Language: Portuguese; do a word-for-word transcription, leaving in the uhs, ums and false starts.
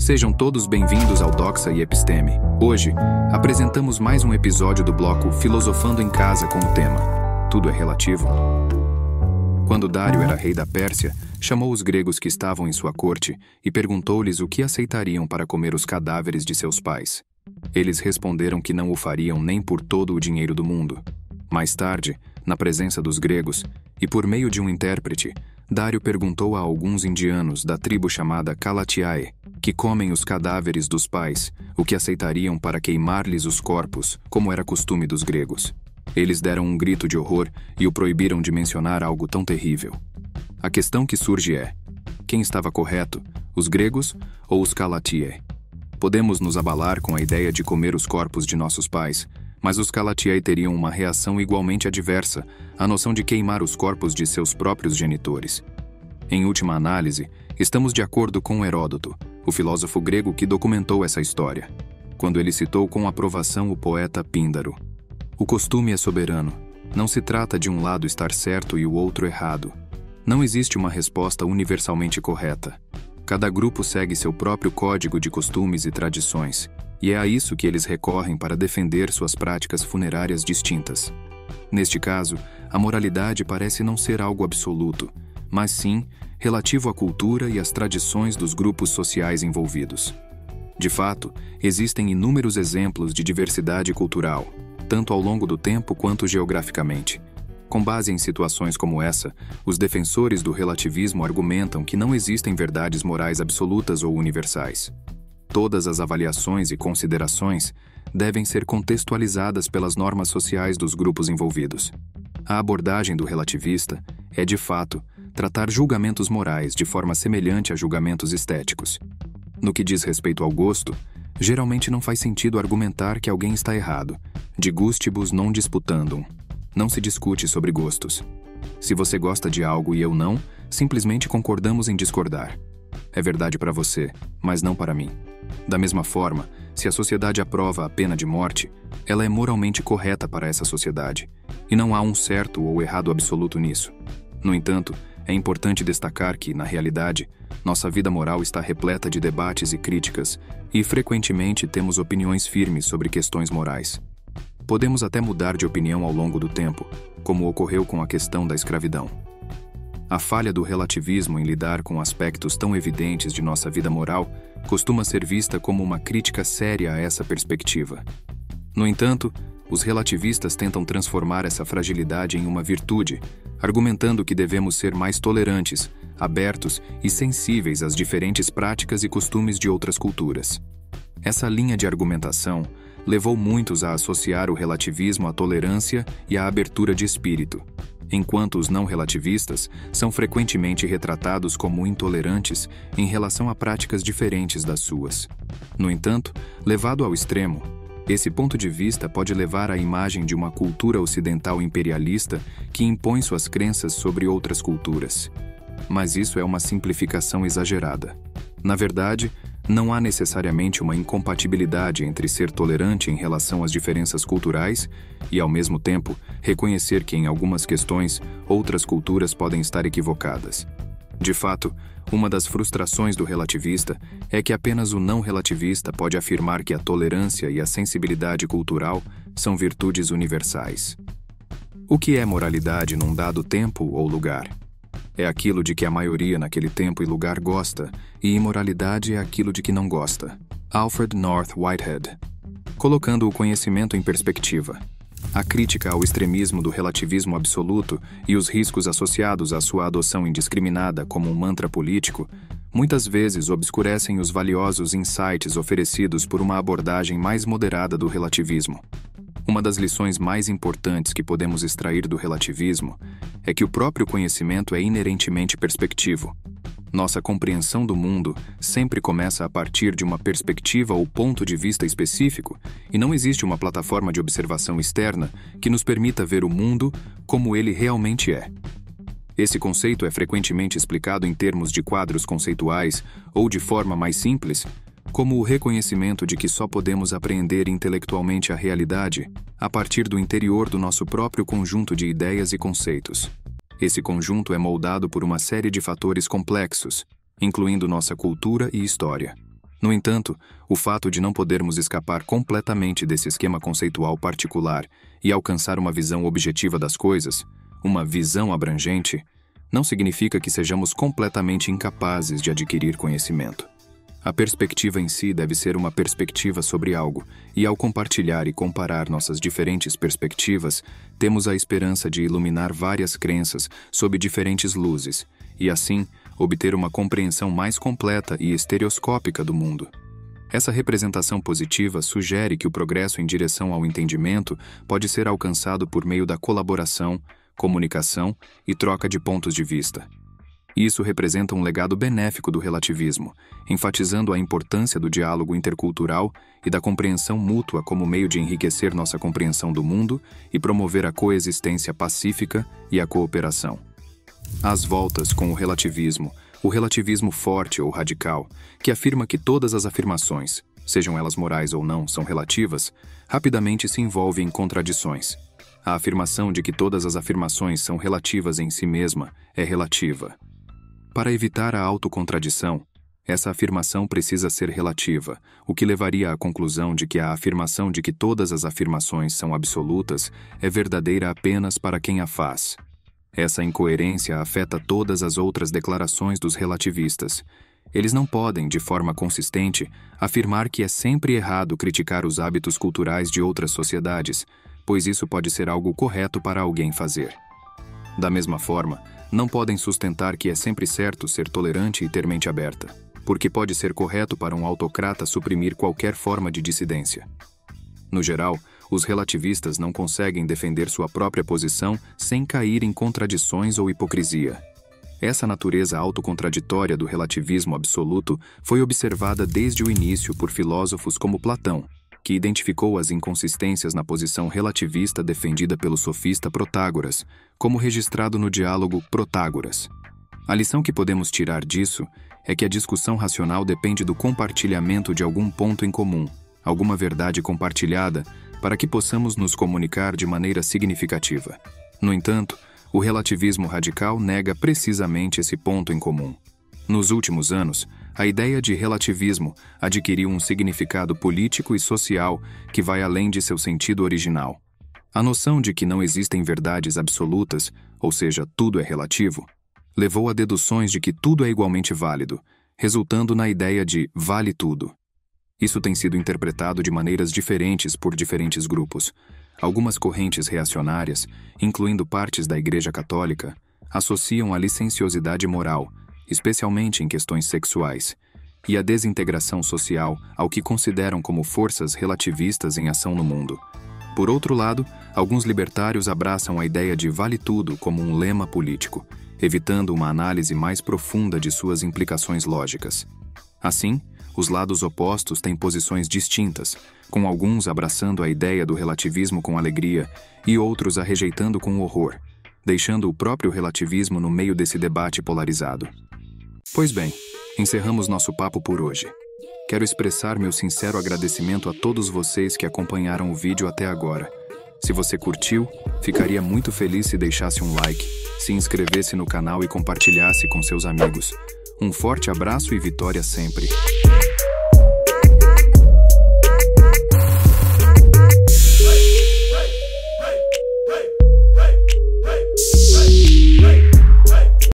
Sejam todos bem-vindos ao Doxa e Episteme. Hoje, apresentamos mais um episódio do bloco Filosofando em Casa com o tema Tudo é Relativo. Quando Dário era rei da Pérsia, chamou os gregos que estavam em sua corte e perguntou-lhes o que aceitariam para comer os cadáveres de seus pais. Eles responderam que não o fariam nem por todo o dinheiro do mundo. Mais tarde, na presença dos gregos, e por meio de um intérprete, Dário perguntou a alguns indianos da tribo chamada Kalatiae, que comem os cadáveres dos pais, o que aceitariam para queimar-lhes os corpos, como era costume dos gregos. Eles deram um grito de horror e o proibiram de mencionar algo tão terrível. A questão que surge é: quem estava correto, os gregos ou os Kalatiae? Podemos nos abalar com a ideia de comer os corpos de nossos pais, mas os Kalatiae teriam uma reação igualmente adversa à noção de queimar os corpos de seus próprios genitores. Em última análise, estamos de acordo com Heródoto, o filósofo grego que documentou essa história, quando ele citou com aprovação o poeta Píndaro. O costume é soberano. Não se trata de um lado estar certo e o outro errado. Não existe uma resposta universalmente correta. Cada grupo segue seu próprio código de costumes e tradições, e é a isso que eles recorrem para defender suas práticas funerárias distintas. Neste caso, a moralidade parece não ser algo absoluto, mas sim relativo à cultura e às tradições dos grupos sociais envolvidos. De fato, existem inúmeros exemplos de diversidade cultural, tanto ao longo do tempo quanto geograficamente. Com base em situações como essa, os defensores do relativismo argumentam que não existem verdades morais absolutas ou universais. Todas as avaliações e considerações devem ser contextualizadas pelas normas sociais dos grupos envolvidos. A abordagem do relativista é, de fato, tratar julgamentos morais de forma semelhante a julgamentos estéticos. No que diz respeito ao gosto, geralmente não faz sentido argumentar que alguém está errado. De gustibus non disputandum. Não se discute sobre gostos. Se você gosta de algo e eu não, simplesmente concordamos em discordar. É verdade para você, mas não para mim. Da mesma forma, se a sociedade aprova a pena de morte, ela é moralmente correta para essa sociedade, e não há um certo ou errado absoluto nisso. No entanto, é importante destacar que, na realidade, nossa vida moral está repleta de debates e críticas, e frequentemente temos opiniões firmes sobre questões morais. Podemos até mudar de opinião ao longo do tempo, como ocorreu com a questão da escravidão. A falha do relativismo em lidar com aspectos tão evidentes de nossa vida moral costuma ser vista como uma crítica séria a essa perspectiva. No entanto, os relativistas tentam transformar essa fragilidade em uma virtude, argumentando que devemos ser mais tolerantes, abertos e sensíveis às diferentes práticas e costumes de outras culturas. Essa linha de argumentação levou muitos a associar o relativismo à tolerância e à abertura de espírito, enquanto os não relativistas são frequentemente retratados como intolerantes em relação a práticas diferentes das suas. No entanto, levado ao extremo, esse ponto de vista pode levar à imagem de uma cultura ocidental imperialista que impõe suas crenças sobre outras culturas. Mas isso é uma simplificação exagerada. Na verdade, não há necessariamente uma incompatibilidade entre ser tolerante em relação às diferenças culturais e, ao mesmo tempo, reconhecer que em algumas questões outras culturas podem estar equivocadas. De fato, uma das frustrações do relativista é que apenas o não relativista pode afirmar que a tolerância e a sensibilidade cultural são virtudes universais. O que é moralidade num dado tempo ou lugar? É aquilo de que a maioria naquele tempo e lugar gosta, e imoralidade é aquilo de que não gosta. Alfred North Whitehead. Colocando o conhecimento em perspectiva, a crítica ao extremismo do relativismo absoluto e os riscos associados à sua adoção indiscriminada como um mantra político, muitas vezes obscurecem os valiosos insights oferecidos por uma abordagem mais moderada do relativismo. Uma das lições mais importantes que podemos extrair do relativismo é que o próprio conhecimento é inerentemente perspectivo. Nossa compreensão do mundo sempre começa a partir de uma perspectiva ou ponto de vista específico, e não existe uma plataforma de observação externa que nos permita ver o mundo como ele realmente é. Esse conceito é frequentemente explicado em termos de quadros conceituais ou, de forma mais simples, como o reconhecimento de que só podemos apreender intelectualmente a realidade a partir do interior do nosso próprio conjunto de ideias e conceitos. Esse conjunto é moldado por uma série de fatores complexos, incluindo nossa cultura e história. No entanto, o fato de não podermos escapar completamente desse esquema conceitual particular e alcançar uma visão objetiva das coisas, uma visão abrangente, não significa que sejamos completamente incapazes de adquirir conhecimento. A perspectiva em si deve ser uma perspectiva sobre algo, e ao compartilhar e comparar nossas diferentes perspectivas, temos a esperança de iluminar várias crenças sob diferentes luzes, e assim, obter uma compreensão mais completa e estereoscópica do mundo. Essa representação positiva sugere que o progresso em direção ao entendimento pode ser alcançado por meio da colaboração, comunicação e troca de pontos de vista. Isso representa um legado benéfico do relativismo, enfatizando a importância do diálogo intercultural e da compreensão mútua como meio de enriquecer nossa compreensão do mundo e promover a coexistência pacífica e a cooperação. Às voltas com o relativismo, o relativismo forte ou radical, que afirma que todas as afirmações, sejam elas morais ou não, são relativas, rapidamente se envolve em contradições. A afirmação de que todas as afirmações são relativas em si mesma é relativa. Para evitar a autocontradição, essa afirmação precisa ser relativa, o que levaria à conclusão de que a afirmação de que todas as afirmações são absolutas é verdadeira apenas para quem a faz. Essa incoerência afeta todas as outras declarações dos relativistas. Eles não podem, de forma consistente, afirmar que é sempre errado criticar os hábitos culturais de outras sociedades, pois isso pode ser algo correto para alguém fazer. Da mesma forma, não podem sustentar que é sempre certo ser tolerante e ter mente aberta, porque pode ser correto para um autocrata suprimir qualquer forma de dissidência. No geral, os relativistas não conseguem defender sua própria posição sem cair em contradições ou hipocrisia. Essa natureza autocontraditória do relativismo absoluto foi observada desde o início por filósofos como Platão, que identificou as inconsistências na posição relativista defendida pelo sofista Protágoras, como registrado no diálogo Protágoras. A lição que podemos tirar disso é que a discussão racional depende do compartilhamento de algum ponto em comum, alguma verdade compartilhada, para que possamos nos comunicar de maneira significativa. No entanto, o relativismo radical nega precisamente esse ponto em comum. Nos últimos anos, a ideia de relativismo adquiriu um significado político e social que vai além de seu sentido original. A noção de que não existem verdades absolutas, ou seja, tudo é relativo, levou a deduções de que tudo é igualmente válido, resultando na ideia de vale tudo. Isso tem sido interpretado de maneiras diferentes por diferentes grupos. Algumas correntes reacionárias, incluindo partes da Igreja Católica, associam a licenciosidade moral, especialmente em questões sexuais, e a desintegração social ao que consideram como forças relativistas em ação no mundo. Por outro lado, alguns libertários abraçam a ideia de vale tudo como um lema político, evitando uma análise mais profunda de suas implicações lógicas. Assim, os lados opostos têm posições distintas, com alguns abraçando a ideia do relativismo com alegria e outros a rejeitando com horror, deixando o próprio relativismo no meio desse debate polarizado. Pois bem, encerramos nosso papo por hoje. Quero expressar meu sincero agradecimento a todos vocês que acompanharam o vídeo até agora. Se você curtiu, ficaria muito feliz se deixasse um like, se inscrevesse no canal e compartilhasse com seus amigos. Um forte abraço e vitória sempre!